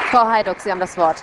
Frau Heiduck, Sie haben das Wort.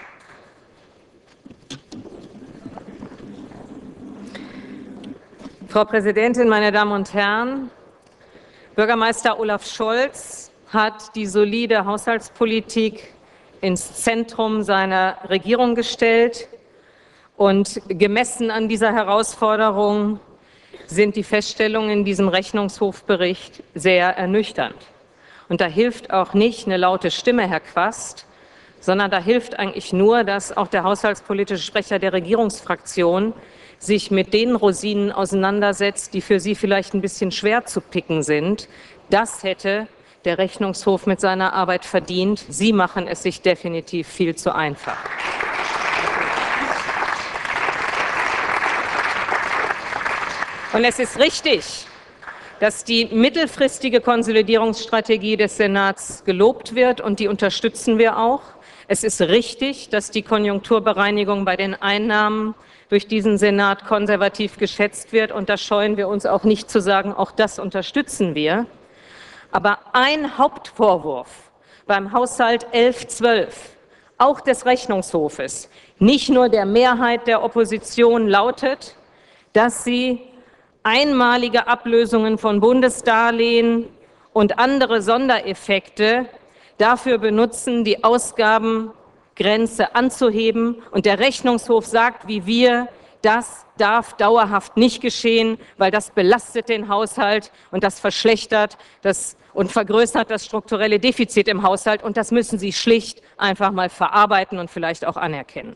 Frau Präsidentin, meine Damen und Herren! Bürgermeister Olaf Scholz hat die solide Haushaltspolitik ins Zentrum seiner Regierung gestellt. Und gemessen an dieser Herausforderung sind die Feststellungen in diesem Rechnungshofbericht sehr ernüchternd. Und da hilft auch nicht eine laute Stimme, Herr Quast, sondern da hilft eigentlich nur, dass auch der haushaltspolitische Sprecher der Regierungsfraktion sich mit den Rosinen auseinandersetzt, die für Sie vielleicht ein bisschen schwer zu picken sind. Das hätte der Rechnungshof mit seiner Arbeit verdient. Sie machen es sich definitiv viel zu einfach. Und es ist richtig, dass die mittelfristige Konsolidierungsstrategie des Senats gelobt wird, und die unterstützen wir auch. Es ist richtig, dass die Konjunkturbereinigung bei den Einnahmen durch diesen Senat konservativ geschätzt wird, und da scheuen wir uns auch nicht zu sagen, auch das unterstützen wir. Aber ein Hauptvorwurf beim Haushalt 11/12, auch des Rechnungshofes, nicht nur der Mehrheit der Opposition, lautet, dass sie einmalige Ablösungen von Bundesdarlehen und andere Sondereffekte dafür benutzen, die Ausgabengrenze anzuheben. Und der Rechnungshof sagt, wie wir, das darf dauerhaft nicht geschehen, weil das belastet den Haushalt und das verschlechtert und vergrößert das strukturelle Defizit im Haushalt. Und das müssen Sie schlicht einfach mal verarbeiten und vielleicht auch anerkennen.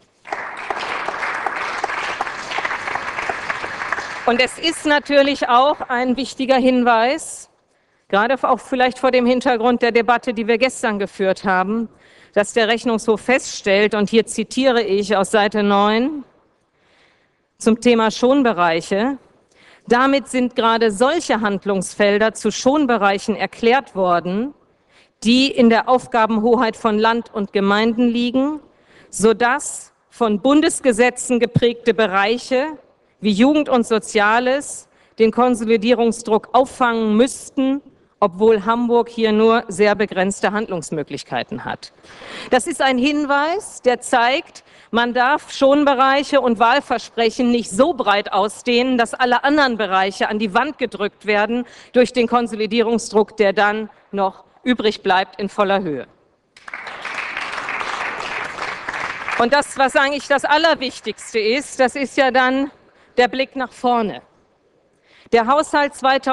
Und es ist natürlich auch ein wichtiger Hinweis, gerade auch vielleicht vor dem Hintergrund der Debatte, die wir gestern geführt haben, dass der Rechnungshof feststellt, und hier zitiere ich aus Seite 9 zum Thema Schonbereiche: Damit sind gerade solche Handlungsfelder zu Schonbereichen erklärt worden, die in der Aufgabenhoheit von Land und Gemeinden liegen, sodass von Bundesgesetzen geprägte Bereiche wie Jugend und Soziales den Konsolidierungsdruck auffangen müssten, obwohl Hamburg hier nur sehr begrenzte Handlungsmöglichkeiten hat. Das ist ein Hinweis, der zeigt, man darf Schonbereiche und Wahlversprechen nicht so breit ausdehnen, dass alle anderen Bereiche an die Wand gedrückt werden durch den Konsolidierungsdruck, der dann noch übrig bleibt in voller Höhe. Und das, was eigentlich das Allerwichtigste ist, das ist ja dann der Blick nach vorne. Der Haushalt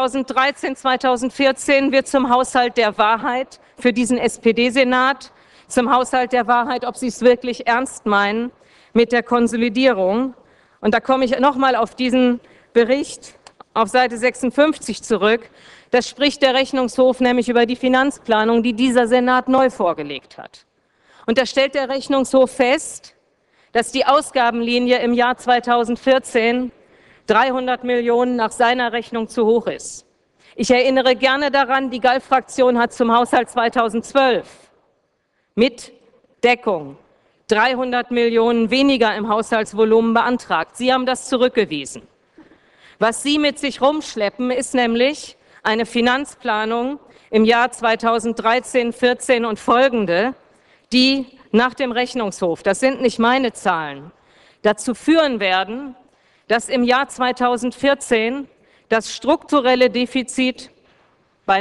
2013/2014 wird zum Haushalt der Wahrheit für diesen SPD-Senat, zum Haushalt der Wahrheit, ob Sie es wirklich ernst meinen mit der Konsolidierung. Und da komme ich nochmal auf diesen Bericht auf Seite 56 zurück. Da spricht der Rechnungshof nämlich über die Finanzplanung, die dieser Senat neu vorgelegt hat. Und da stellt der Rechnungshof fest, dass die Ausgabenlinie im Jahr 2014 300 Millionen nach seiner Rechnung zu hoch ist. Ich erinnere gerne daran, die GAL-Fraktion hat zum Haushalt 2012 mit Deckung 300 Millionen weniger im Haushaltsvolumen beantragt. Sie haben das zurückgewiesen. Was Sie mit sich rumschleppen, ist nämlich eine Finanzplanung im Jahr 2013, 14 und folgende, die nach dem Rechnungshof, das sind nicht meine Zahlen, dazu führen werden, dass im Jahr 2014 das strukturelle Defizit bei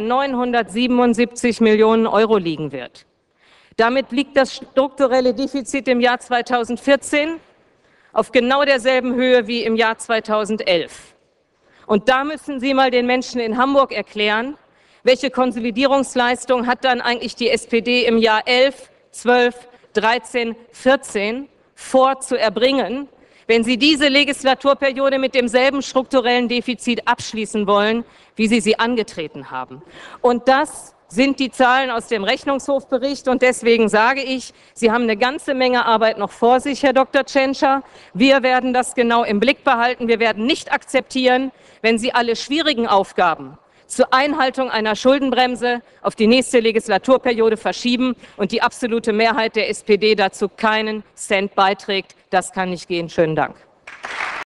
977 Millionen Euro liegen wird. Damit liegt das strukturelle Defizit im Jahr 2014 auf genau derselben Höhe wie im Jahr 2011. Und da müssen Sie mal den Menschen in Hamburg erklären, welche Konsolidierungsleistung hat dann eigentlich die SPD im Jahr 11, 12, 13, 14 vor zu erbringen, wenn Sie diese Legislaturperiode mit demselben strukturellen Defizit abschließen wollen, wie Sie sie angetreten haben. Und das sind die Zahlen aus dem Rechnungshofbericht. Und deswegen sage ich, Sie haben eine ganze Menge Arbeit noch vor sich, Herr Dr. Tschentscher. Wir werden das genau im Blick behalten. Wir werden nicht akzeptieren, wenn Sie alle schwierigen Aufgaben zur Einhaltung einer Schuldenbremse auf die nächste Legislaturperiode verschieben und die absolute Mehrheit der SPD dazu keinen Cent beiträgt. Das kann nicht gehen. Schönen Dank.